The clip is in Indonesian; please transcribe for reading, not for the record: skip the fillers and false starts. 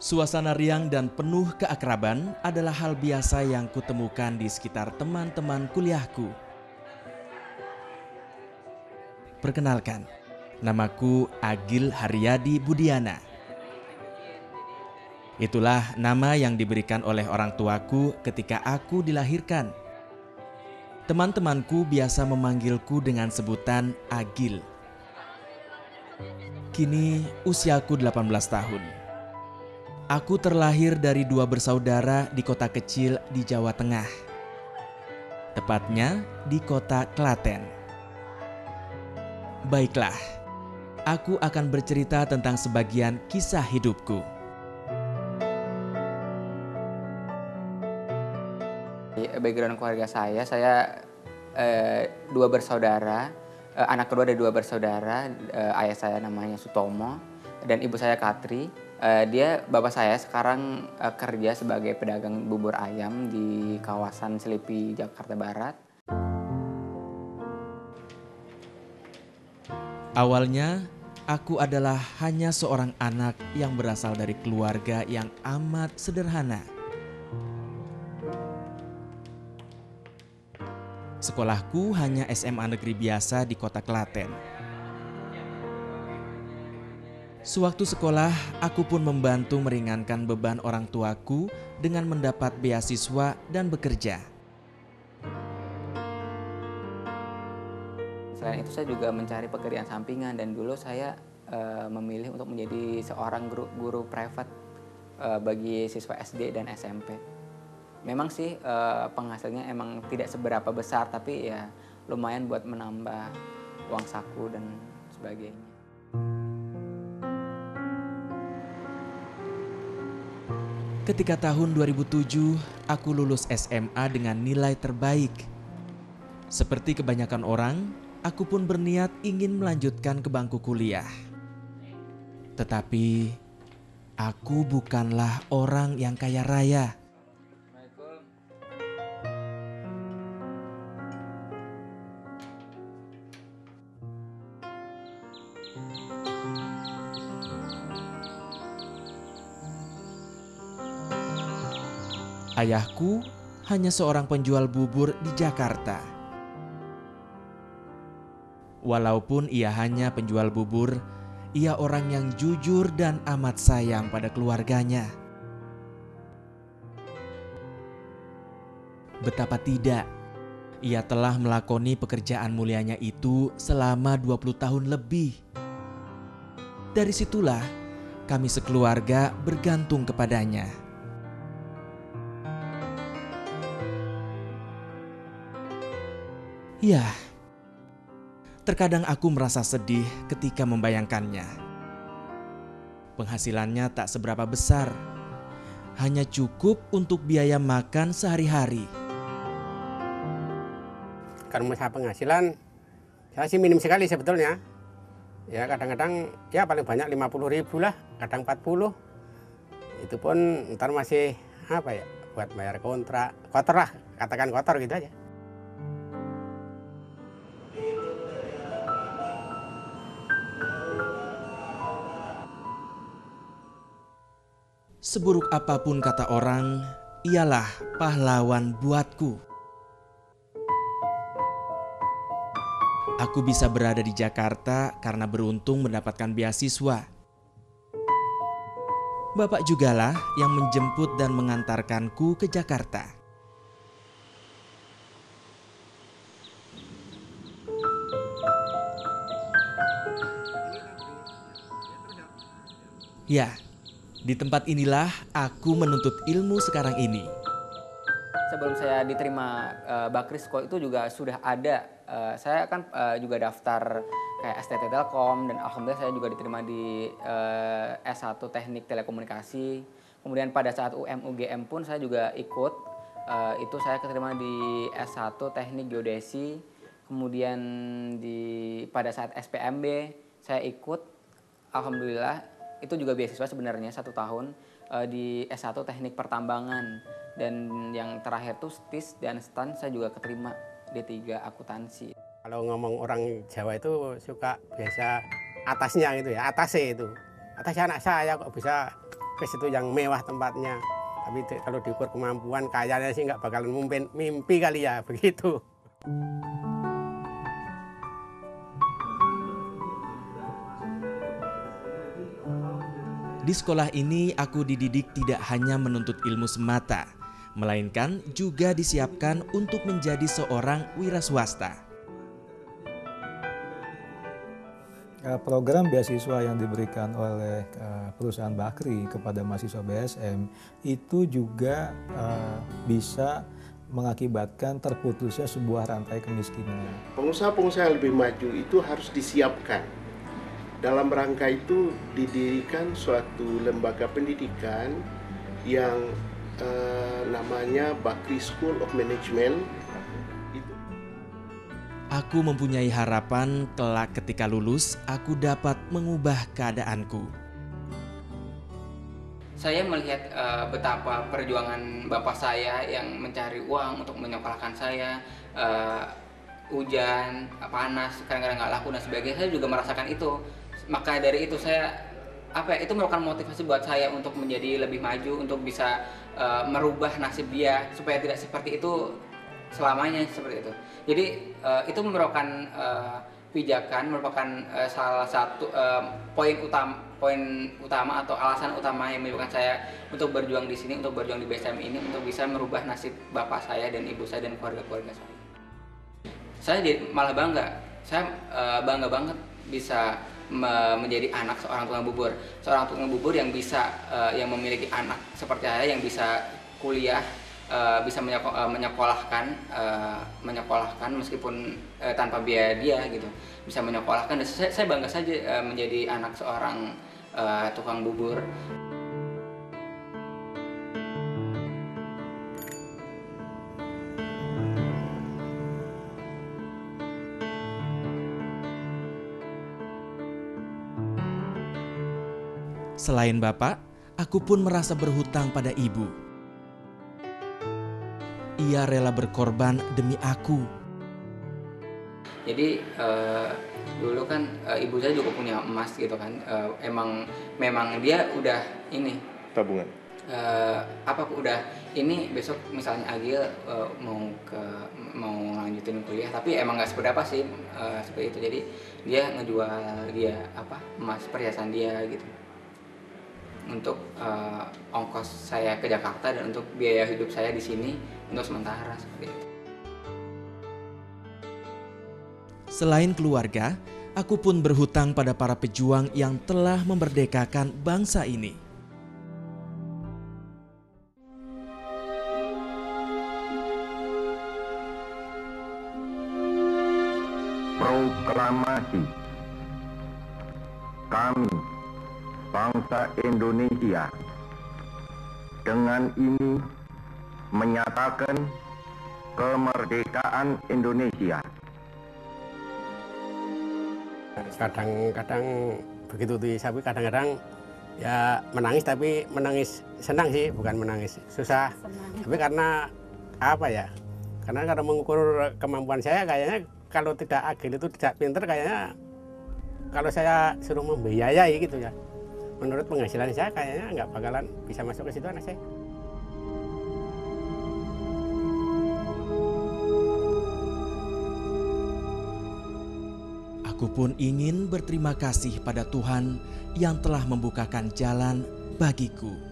Suasana riang dan penuh keakraban adalah hal biasa yang kutemukan di sekitar teman-teman kuliahku. Perkenalkan, namaku Agil Haryadi Budiana. Itulah nama yang diberikan oleh orang tuaku ketika aku dilahirkan. Teman-temanku biasa memanggilku dengan sebutan Agil. Kini usiaku 18 tahun. Aku terlahir dari 2 bersaudara di kota kecil di Jawa Tengah. Tepatnya di kota Klaten. Baiklah, aku akan bercerita tentang sebagian kisah hidupku. Background keluarga saya 2 bersaudara, anak kedua dari 2 bersaudara, ayah saya namanya Sutomo dan ibu saya Katri. Bapak saya sekarang kerja sebagai pedagang bubur ayam di kawasan Selipi, Jakarta Barat. Awalnya, aku adalah hanya seorang anak yang berasal dari keluarga yang amat sederhana. Sekolahku hanya SMA negeri biasa di kota Klaten. Sewaktu sekolah, aku pun membantu meringankan beban orang tuaku dengan mendapat beasiswa dan bekerja. Selain itu saya juga mencari pekerjaan sampingan dan dulu saya memilih untuk menjadi seorang guru private bagi siswa SD dan SMP. Memang sih penghasilannya emang tidak seberapa besar, tapi ya lumayan buat menambah uang saku dan sebagainya. Ketika tahun 2007, aku lulus SMA dengan nilai terbaik. Seperti kebanyakan orang, aku pun berniat ingin melanjutkan ke bangku kuliah. Tetapi, aku bukanlah orang yang kaya raya. Ayahku hanya seorang penjual bubur di Jakarta. Walaupun ia hanya penjual bubur, ia orang yang jujur dan amat sayang pada keluarganya. Betapa tidak, ia telah melakoni pekerjaan mulianya itu selama 20 tahun lebih. Dari situlah kami sekeluarga bergantung kepadanya. Ya, terkadang aku merasa sedih ketika membayangkannya. Penghasilannya tak seberapa besar, hanya cukup untuk biaya makan sehari-hari. Kalau masalah penghasilan, saya sih minim sekali sebetulnya. Ya kadang-kadang ya paling banyak 50.000 lah, kadang 40. Itu pun ntar masih apa ya, buat bayar kontrak, kotor lah, katakan kotor gitu aja. Seburuk apapun kata orang, ialah pahlawan buatku. Aku bisa berada di Jakarta karena beruntung mendapatkan beasiswa. Bapak jugalah yang menjemput dan mengantarkanku ke Jakarta. Ya, di tempat inilah aku menuntut ilmu sekarang ini. Sebelum saya diterima Bakrisko itu juga sudah ada. Saya kan juga daftar kayak STT Telkom dan alhamdulillah saya juga diterima di S1 Teknik Telekomunikasi. Kemudian pada saat UGM pun saya juga ikut. Itu saya keterima di S1 Teknik Geodesi. Kemudian pada saat SPMB saya ikut. Alhamdulillah itu juga beasiswa sebenarnya 1 tahun di S1 Teknik Pertambangan. Dan yang terakhir tuh STIS dan STAN saya juga keterima D3 akuntansi. Kalau ngomong orang Jawa itu suka biasa atasnya gitu ya, atasnya itu. Atasnya anak saya kok bisa ke situ yang mewah tempatnya. Tapi kalau diukur kemampuan kayaknya sih nggak bakalan mimpi kali ya begitu. Di sekolah ini aku dididik tidak hanya menuntut ilmu semata, melainkan juga disiapkan untuk menjadi seorang wira swasta. Program beasiswa yang diberikan oleh perusahaan Bakri kepada mahasiswa BSM itu juga bisa mengakibatkan terputusnya sebuah rantai kemiskinan. Pengusaha-pengusaha yang lebih maju itu harus disiapkan. Dalam rangka itu didirikan suatu lembaga pendidikan yang namanya Bakri School of Management. Aku mempunyai harapan kelak ketika lulus aku dapat mengubah keadaanku. Saya melihat betapa perjuangan bapak saya yang mencari uang untuk menyekolahkan saya, hujan, panas, kadang-kadang nggak laku dan sebagainya. Saya juga merasakan itu. Maka dari itu saya itu merupakan motivasi buat saya untuk menjadi lebih maju, untuk bisa merubah nasib dia supaya tidak seperti itu selamanya seperti itu. Jadi itu merupakan pijakan, merupakan salah satu poin utama atau alasan utama yang menyebabkan saya untuk berjuang di sini, untuk berjuang di BSM ini, untuk bisa merubah nasib bapak saya dan ibu saya dan keluarga-keluarga saya. Saya malah bangga, saya bangga banget bisa menjadi anak seorang tukang bubur yang bisa yang memiliki anak seperti saya yang bisa kuliah, bisa menyekolahkan meskipun tanpa biaya dia gitu, bisa menyekolahkan. Dan saya bangga saja menjadi anak seorang tukang bubur. Selain bapak, aku pun merasa berhutang pada ibu. Ia rela berkorban demi aku. Jadi dulu kan ibu saya juga punya emas gitu kan. Memang dia udah ini Tabungan. udah ini besok misalnya Agil mau lanjutin kuliah, tapi emang nggak seberapa sih seperti itu. Jadi dia ngejual emas perhiasan dia gitu untuk ongkos saya ke Jakarta dan untuk biaya hidup saya di sini untuk sementara seperti itu. Selain keluarga, aku pun berhutang pada para pejuang yang telah memerdekakan bangsa ini. Proklamasi kami, bangsa Indonesia, dengan ini menyatakan kemerdekaan Indonesia. Kadang-kadang begitu disapi, kadang-kadang ya menangis, tapi menangis senang sih, bukan menangis susah. Tapi karena karena kalau mengukur kemampuan saya kayaknya kalau tidak Agil itu tidak pinter, kayaknya kalau saya suruh membiayai gitu ya, menurut penghasilan saya kayaknya nggak bakalan bisa masuk ke situ anak saya. Aku pun ingin berterima kasih pada Tuhan yang telah membukakan jalan bagiku.